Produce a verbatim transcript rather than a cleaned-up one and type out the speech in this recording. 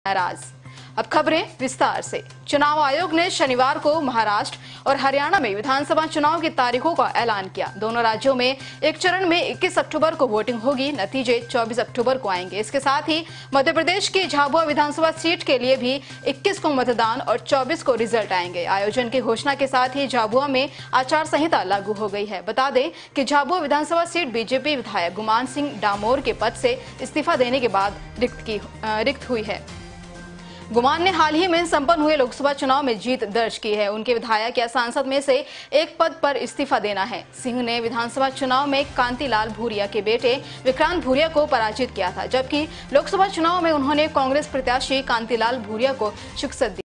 नाराज। अब खबरें विस्तार से। चुनाव आयोग ने शनिवार को महाराष्ट्र और हरियाणा में विधानसभा चुनाव की तारीखों का ऐलान किया। दोनों राज्यों में एक चरण में इक्कीस अक्टूबर को वोटिंग होगी। नतीजे चौबीस अक्टूबर को आएंगे। इसके साथ ही मध्य प्रदेश की झाबुआ विधानसभा सीट के लिए भी इक्कीस को मतदान और चौबीस को रिजल्ट आएंगे। आयोजन की घोषणा के साथ ही झाबुआ में आचार संहिता लागू हो गई है। बता दें कि झाबुआ विधानसभा सीट बीजेपी विधायक गुमान सिंह डामोर के पद से इस्तीफा देने के बाद रिक्त की रिक्त हुई है। गुमान ने हाल ही में संपन्न हुए लोकसभा चुनाव में जीत दर्ज की है। उनके विधायक या सांसद में से एक पद पर इस्तीफा देना है। सिंह ने विधानसभा चुनाव में कांतिलाल भूरिया के बेटे विक्रांत भूरिया को पराजित किया था, जबकि लोकसभा चुनाव में उन्होंने कांग्रेस प्रत्याशी कांतिलाल भूरिया को शिकस्त दी।